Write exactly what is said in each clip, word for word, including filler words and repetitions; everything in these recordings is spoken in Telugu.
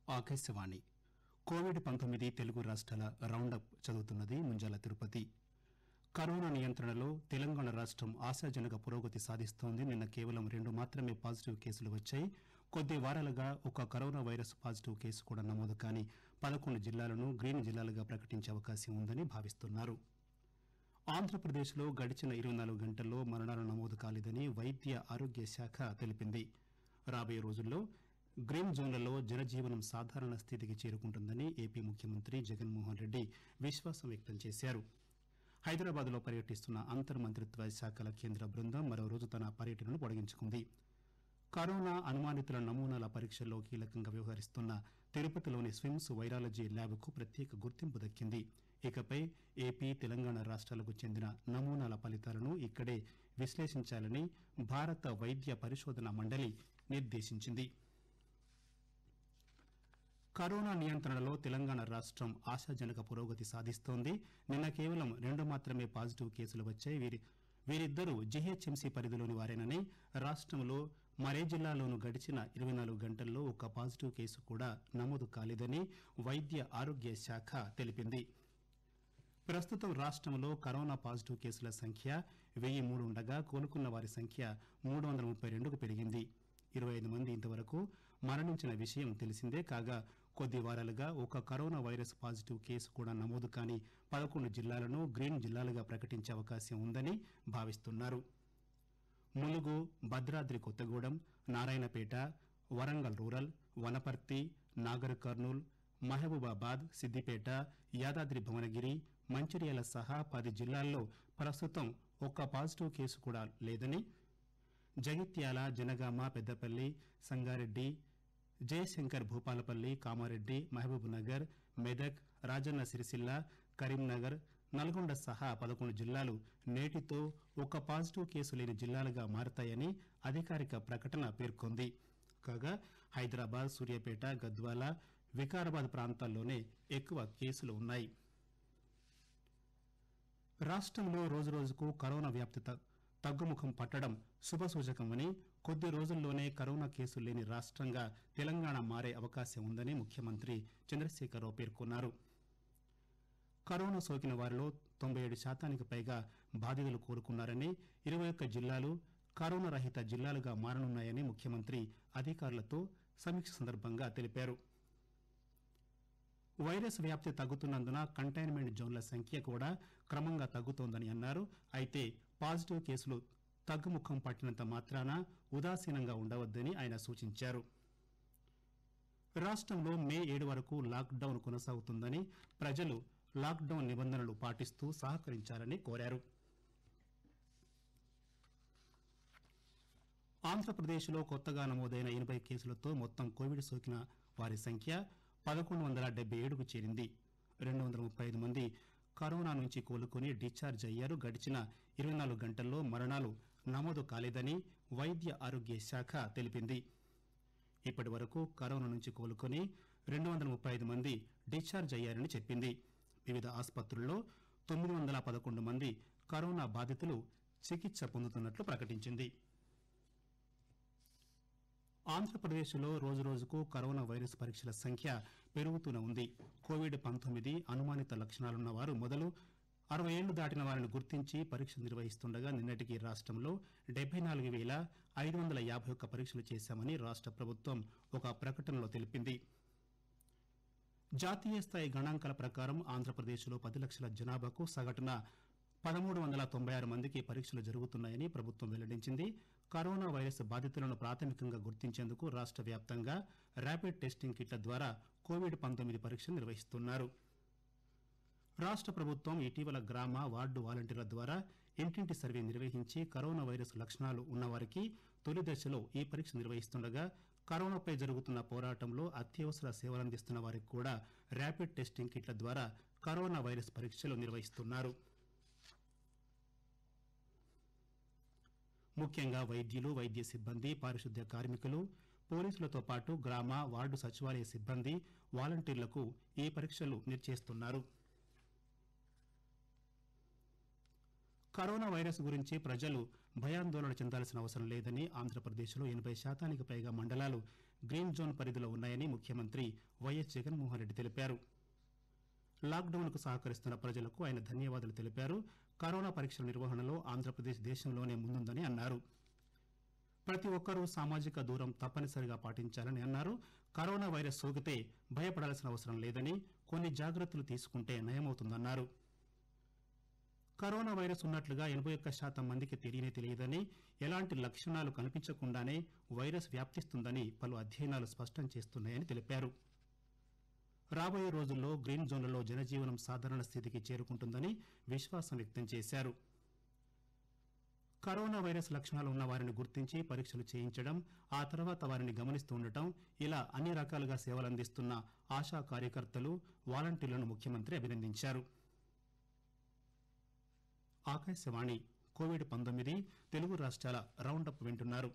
ఆకాశవాణి కోవిడ్ పంతొమ్మిది తెలుగు రాష్ట్రాల రౌండప్ చదువుతున్నది ముంజాల తిరుపతి. కరోనా నియంత్రణలో తెలంగాణ రాష్టం ఆశాజనక పురోగతి సాధిస్తోంది. నిన్న కేవలం రెండు మాత్రమే పాజిటివ్ కేసులు వచ్చాయి. కొద్ది వారాలుగా ఒక కరోనా వైరస్ పాజిటివ్ కేసు కూడా నమోదు కాని పదకొండు జిల్లాలను గ్రీన్ జిల్లాలుగా ప్రకటించే అవకాశం ఉందని భావిస్తున్నారు. ఆంధ్రప్రదేశ్లో గడిచిన ఇరవై నాలుగు గంటల్లో మరణాలు నమోదు కాలేదని వైద్య ఆరోగ్య శాఖ తెలిపింది. రాబోయే రోజుల్లో గ్రీన్ జోన్లలో జనజీవనం సాధారణ స్థితికి చేరుకుంటుందని ఏపీ ముఖ్యమంత్రి జగన్మోహన్ రెడ్డి విశ్వాసం వ్యక్తం చేశారు. హైదరాబాద్ లో పర్యటిస్తున్న అంతర్ మంత్రిత్వ శాఖల కేంద్ర బృందం మరో రోజు తన పర్యటనను పొడిగించుకుంది. కరోనా అనుమానితుల నమూనాల పరీక్షల్లో కీలకంగా వ్యవహరిస్తున్న తిరుపతిలోని స్విమ్స్ వైరాలజీ ల్యాబ్ కు ప్రత్యేక గుర్తింపు దక్కింది. ఇకపై ఏపీ, తెలంగాణ రాష్ట్రాలకు చెందిన నమూనాల ఫలితాలను ఇక్కడే విశ్లేషించాలని భారత వైద్య పరిశోధన మండలి నిర్దేశించింది. కరోనా నియంత్రణలో తెలంగాణ రాష్టం ఆశాజనక పురోగతి సాధిస్తోంది. నిన్న కేవలం రెండు మాత్రమే పాజిటివ్ కేసులు వచ్చాయి. వీరి వీరిద్దరూ జీహెచ్ఎంసీ పరిధిలోని వారేనని, రాష్టంలో మరే జిల్లాలోనూ గడిచిన ఇరవై నాలుగు గంటల్లో ఒక్క పాజిటివ్ కేసు కూడా నమోదు కాలేదని వైద్య ఆరోగ్య శాఖ తెలిపింది. ప్రస్తుతం రాష్టంలో కరోనా పాజిటివ్ కేసుల సంఖ్య వెయ్యి మూడు ఉండగా కోలుకున్న వారి సంఖ్య మూడు వందల ముప్పై రెండుకు పెరిగింది. ఇరవై ఐదు మంది ఇంతవరకు మరణించిన విషయం తెలిసిందే. కాగా కొద్ది వారాలుగా ఒక కరోనా వైరస్ పాజిటివ్ కేసు కూడా నమోదు కాని పదకొండు జిల్లాలను గ్రీన్ జిల్లాలుగా ప్రకటించే అవకాశం ఉందని భావిస్తున్నారు. ములుగు, భద్రాద్రి కొత్తగూడెం, నారాయణపేట, వరంగల్ రూరల్, వనపర్తి, నాగర్ కర్నూల్, మహబూబాబాద్, సిద్దిపేట, యాదాద్రి భువనగిరి, మంచిర్యాల సహా పది జిల్లాల్లో ప్రస్తుతం ఒక్క పాజిటివ్ కేసు కూడా లేదని, జగిత్యాల, జనగామ, పెద్దపల్లి, సంగారెడ్డి, జయశంకర్ భూపాలపల్లి, కామారెడ్డి, మహబూబ్ నగర్, మెదక్, రాజన్న సిరిసిల్ల, కరీంనగర్, నల్గొండ సహా పదకొండు జిల్లాలు నేటితో ఒక్క పాజిటివ్ కేసు లేని జిల్లాలుగా మారతాయని అధికారిక ప్రకటన పేర్కొంది. కాగా హైదరాబాద్, సూర్యాపేట, గద్వాల, వికారాబాద్ ప్రాంతాల్లోనే ఎక్కువ కేసులు ఉన్నాయి. రాష్టంలో రోజురోజుకు కరోనా వ్యాప్తి తగ్గుముఖం పట్టడం శుభసూచకమని, కొద్ది రోజుల్లోనే కరోనా కేసులు లేని రాష్టంగా తెలంగాణ మారే అవకాశం ఉందని ముఖ్యమంత్రి చంద్రశేఖరరావు పేర్కొన్నారు. కరోనా సోకిన వారిలో తొంభై ఏడు శాతానికి పైగా బాధితులు కోలుకున్నారని, ఇరవై ఒక్క జిల్లాలు కరోనా రహిత జిల్లాలుగా మారనున్నాయని ముఖ్యమంత్రి అధికారులతో సమీక్ష సందర్భంగా తెలిపారు. వైరస్ వ్యాప్తి తగ్గుతున్నందున కంటైన్మెంట్ జోన్ల సంఖ్య కూడా క్రమంగా తగ్గుతోందని అన్నారు. అయితే పాజిటివ్ కేసులు తగ్గుముఖం పట్టినంత మాత్రాన ఉదాసీనంగా ఉండవద్దని ఆయన సూచించారు. రాష్టంలో మే ఏడు వరకు లాక్ డౌన్ కొనసాగుతుందని, ప్రజలు లాక్ డౌన్ నిబంధనలు పాటిస్తూ సహకరించాలని కోరారు. ఆంధ్రప్రదేశ్లో కొత్తగా నమోదైన ఎనబై కేసులతో మొత్తం కోవిడ్ సోకిన వారి సంఖ్య పదకొండు వందల డెబ్బై ఏడుకు చేరింది. రెండు వందల ముప్పై ఐదు మంది కరోనా నుంచి కోలుకుని డిశ్చార్జ్ అయ్యారు. గడిచిన ఇరవై నాలుగు గంటల్లో మరణాలు నమోదు కాలేదని వైద్య ఆరోగ్య శాఖ తెలిపింది. ఇప్పటి వరకు కరోనా నుంచి కోలుకుని రెండు వందల ముప్పై ఐదు మంది డిశ్చార్జ్ అయ్యారని చెప్పింది. వివిధ ఆసుపత్రుల్లో తొమ్మిది వందల పదకొండు మంది కరోనా బాధితులు చికిత్స పొందుతున్నట్లు ప్రకటించింది. ఆంధ్రప్రదేశ్లో రోజురోజుకు కరోనా వైరస్ పరీక్షల సంఖ్య పెరుగుతూనే ఉంది. కోవిడ్ పంతొమ్మిది అనుమానిత లక్షణాలున్న వారు మొదలు అరవై ఏళ్లు దాటిన వారిని గుర్తించి పరీక్ష నిర్వహిస్తుండగా నిన్నటికి రాష్టంలో డెబ్బై నాలుగు వేల ఐదు వందల యాభై ఒక్క పరీక్షలు చేశామని రాష్ట ప్రభుత్వం ఒక ప్రకటనలో తెలిపింది. జాతీయ స్థాయి గణాంకాల ప్రకారం ఆంధ్రప్రదేశ్లో పది లక్షల జనాభాకు సగటున పదమూడు వందల తొంభై ఆరు మందికి పరీక్షలు జరుగుతున్నాయని ప్రభుత్వం వెల్లడించింది. కరోనా వైరస్ బాధితులను ప్రాథమికంగా గుర్తించేందుకు రాష్ట వ్యాప్తంగా ర్యాపిడ్ టెస్టింగ్ కిట్ల ద్వారా కోవిడ్ పంతొమ్మిది పరీక్షలు నిర్వహిస్తున్నారు. రాష్ట ప్రభుత్వం ఇటీవల గ్రామ, వార్డు వాలంటీర్ల ద్వారా ఇంటింటి సర్వే నిర్వహించి కరోనా వైరస్ లక్షణాలు ఉన్నవారికి తొలి దశలో ఈ పరీక్ష నిర్వహిస్తుండగా, కరోనాపై జరుగుతున్న పోరాటంలో అత్యవసర సేవలందిస్తున్న వారికి కూడా ర్యాపిడ్ టెస్టింగ్ కిట్ల ద్వారా కరోనా వైరస్ పరీక్షలు నిర్వహిస్తున్నారు. ముఖ్యంగా వైద్యులు, వైద్య సిబ్బంది, పారిశుద్ధ్య కార్మికులు, పోలీసులతో పాటు గ్రామ, వార్డు సచివాలయ సిబ్బంది, వాలంటీర్లకు ఈ పరీక్షలు నిర్వహిస్తున్నారు. కరోనా వైరస్ గురించి ప్రజలు భయాందోళన చెందాల్సిన అవసరం లేదని, ఆంధ్రప్రదేశ్లో ఎనభై శాతానికి పైగా మండలాలు గ్రీన్ జోన్ పరిధిలో ఉన్నాయని ముఖ్యమంత్రి వైఎస్ జగన్మోహన్ రెడ్డి తెలిపారు. లాక్డౌన్కు సహకరిస్తున్న ప్రజలకు ఆయన ధన్యవాదాలు తెలిపారు. కరోనా పరీక్షల నిర్వహణలో ఆంధ్రప్రదేశ్ దేశంలోనే ముందుందని అన్నారు. ప్రతి ఒక్కరూ సామాజిక దూరం తప్పనిసరిగా పాటించాలని అన్నారు. కరోనా వైరస్ సోకితే భయపడాల్సిన అవసరం లేదని, కొన్ని జాగ్రత్తలు తీసుకుంటే నయమవుతుందన్నారు. కరోనా వైరస్ ఉన్నట్లుగా ఎనభై ఒక్క శాతం మందికి తెలియనే తెలియదని, ఎలాంటి లక్షణాలు కనిపించకుండానే వైరస్ వ్యాప్తిస్తుందని పలు అధ్యయనాలు స్పష్టం చేస్తున్నాయని తెలిపారు. రాబోయే రోజుల్లో గ్రీన్ జోన్లలో జనజీవనం సాధారణ స్థితికి చేరుకుంటుందని విశ్వాసం వ్యక్తం చేశారు. కరోనా వైరస్ లక్షణాలు ఉన్న వారిని గుర్తించి పరీక్షలు చేయించడం, ఆ తర్వాత వారిని గమనిస్తూ ఉండటం, ఇలా అన్ని రకాలుగా సేవలందిస్తున్న ఆశా కార్యకర్తలు, వాలంటీర్లను ముఖ్యమంత్రి అభినందించారు. ఆకాశవాణి కోవిడ్ పంతొమ్మిది తెలుగు రాష్ట్రాల రౌండప్ వింటున్నారు.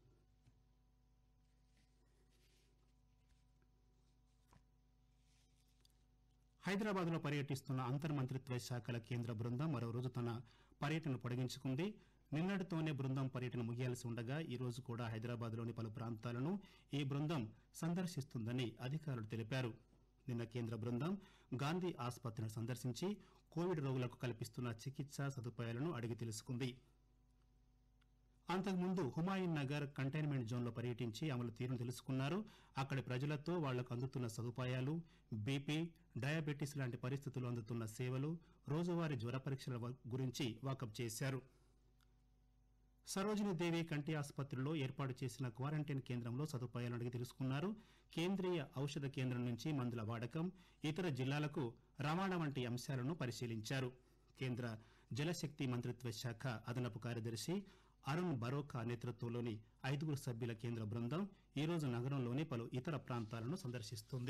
హైదరాబాద్ లో పర్యటిస్తున్న అంతర్మంత్రిత్వ శాఖల కేంద్ర బృందం మరో రోజు తన పర్యటన పొడిగించుకుంది. నిన్నటితోనే బృందం పర్యటన ముగియాల్సి ఉండగా ఈ రోజు కూడా హైదరాబాద్ లోని పలు ప్రాంతాలను ఈ బృందం సందర్శిస్తుందని అధికారులు తెలిపారు. నిన్న కేంద్ర బృందం గాంధీ ఆసుపత్రిని సందర్శించి కోవిడ్ రోగులకు కల్పిస్తున్న చికిత్సా సదుపాయాలను అడిగి తెలుసుకుంది. అంతకుముందు హుమాయూన్ నగర్ కంటైన్మెంట్ జోన్లో పర్యటించి అమలు తీరును తెలుసుకున్నారు. అక్కడి ప్రజలతో వాళ్లకు అందుతున్న సదుపాయాలు, బీపీ, డయాబెటీస్ లాంటి పరిస్థితులు అందుతున్న సేవలు, రోజువారీ జ్వర పరీక్షల గురించి వాకప్ చేశారు. సరోజినీదేవి కంటి ఆసుపత్రిలో ఏర్పాటు చేసిన క్వారంటైన్ కేంద్రంలో సదుపాయాలను అడిగి తెలుసుకున్నారు. కేంద్రీయ ఔషధ కేంద్రం నుంచి మందుల వాడకం, ఇతర జిల్లాలకు రవాణా వంటి అంశాలను పరిశీలించారు. కేంద్ర జలశక్తి మంత్రిత్వ శాఖ అదనపు కార్యదర్శి అరుణ్ బరోఖా నేతృత్వంలోని ఐదుగురు సభ్యుల కేంద్ర బృందం ఈరోజు నగరంలోని పలు ఇతర ప్రాంతాలను సందర్శిస్తుంది.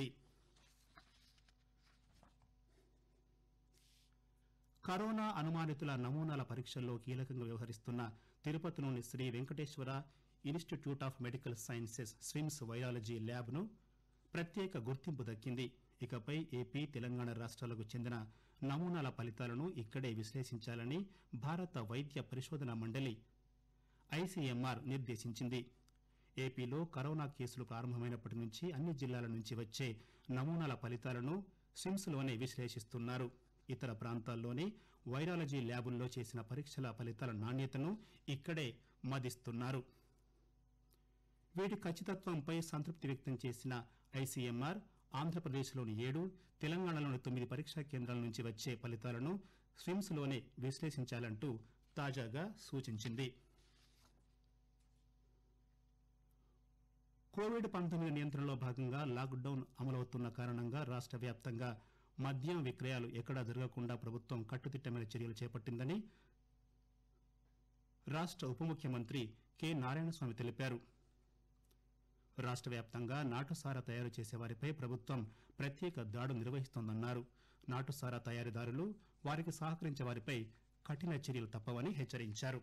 కరోనా అనుమానితుల నమూనాల పరీక్షల్లో కీలకంగా వ్యవహరిస్తున్న తిరుపతిలోని Sri Venkateswara institute of medical sciences SVIMS virology lab ను ప్రత్యేక గుర్తింపు దక్కింది. ఇకపై ఏపీ, తెలంగాణ రాష్ట్రాలకు చెందిన నమూనాల ఫలితాలను ఇక్కడే విశ్లేషించాలని భారత వైద్య పరిశోధన మండలి ఐసీఎంఆర్ నిర్దేశించింది. ఏపీలో కరోనా కేసులు ప్రారంభమైనప్పటి నుంచి అన్ని జిల్లాల నుంచి వచ్చే నమూనాల ఫలితాలను స్విమ్స్ లోనే విశ్లేషిస్తున్నారు. ఇతర ప్రాంతాల్లోని వైరాలజీ ల్యాబుల్లో చేసిన పరీక్షల ఫలితాల నాణ్యతను ఇక్కడే మదిస్తున్నారు. వీటి ఖచ్చితత్వంపై సంతృప్తి వ్యక్తం చేసిన ఐసీఎంఆర్ ఆంధ్రప్రదేశ్లోని ఏడు, తెలంగాణలోని తొమ్మిది పరీక్షా కేంద్రాల నుంచి వచ్చే ఫలితాలను స్విమ్స్ లోనే విశ్లేషించాలంటూ తాజాగా సూచించింది. కోవిడ్ పంతొమ్మిది నియంత్రణలో భాగంగా లాక్డౌన్ అమలవుతున్న కారణంగా రాష్ట్ర వ్యాప్తంగా మద్యం విక్రయాలు ఎక్కడా జరగకుండా ప్రభుత్వం కట్టుదిట్టమైన చర్యలు చేపట్టిందని రాష్ట్ర ఉప ముఖ్యమంత్రి కె నారాయణస్వామి తెలిపారు. రాష్ట్ర వ్యాప్తంగా నాటుసారా తయారు చేసేవారిపై ప్రభుత్వం ప్రత్యేక దాడులు నిర్వహిస్తోందన్నారు. నాటుసారా తయారీదారులు, వారికి సహకరించే వారిపై కఠిన చర్యలు తప్పవని హెచ్చరించారు.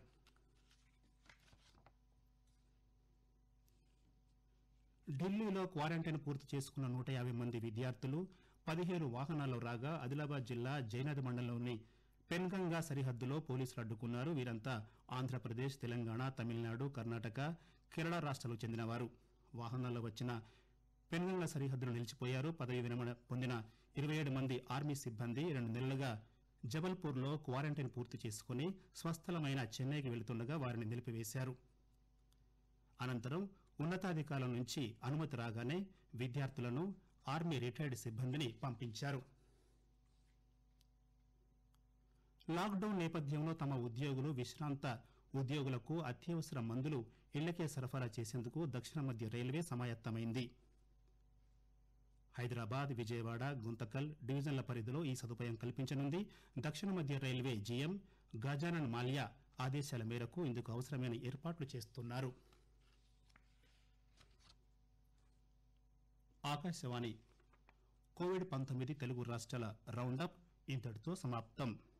ఢిల్లీలో క్వారంటైన్ పూర్తి చేసుకున్న నూట యాభై మంది విద్యార్థులు పదిహేను వాహనాల్లో రాగా ఆదిలాబాద్ జిల్లా జైనద్ మండలంలోని పెన్గంగా సరిహద్దులో పోలీసులు అడ్డుకున్నారు. వీరంతా ఆంధ్రప్రదేశ్, తెలంగాణ, తమిళనాడు, కర్ణాటక, కేరళ రాష్ట్రాలకు చెందినవారు. వాహనాల్లో వచ్చిన పెన్గంగా సరిహద్దులు నిలిచిపోయారు. పదవి విరమణ పొందిన ఇరవై ఏడు మంది ఆర్మీ సిబ్బంది రెండు నెలలుగా జబల్పూర్లో క్వారంటైన్ పూర్తి చేసుకుని స్వస్థలమైన చెన్నైకి వెళుతుండగా వారిని నిలిపివేశారు. అనంతరం ఉన్నతాధికారుల నుంచి అనుమతి రాగానే విద్యార్థులను ఆర్మీ రిటైర్డ్ సిబ్బందిని పంపించారు. లాక్డౌన్ నేపథ్యంలో తమ ఉద్యోగులు, విశ్రాంత ఉద్యోగులకు అత్యవసర మందులు ఇళ్లకే సరఫరా చేసేందుకు దక్షిణ మధ్య రైల్వే సమాయత్తమైంది. హైదరాబాద్, విజయవాడ, గుంతకల్ డివిజన్ల పరిధిలో ఈ సదుపాయం కల్పించనుంది. దక్షిణ మధ్య రైల్వే జీఎం గజానన్ మాల్యా ఆదేశాల మేరకు ఇందుకు అవసరమైన ఏర్పాట్లు చేస్తున్నారు. ఆకాశవాణి కోవిడ్ పంతొమ్మిది తెలుగు రాష్ట్రాల రౌండప్ ఇంతటితో సమాప్తం.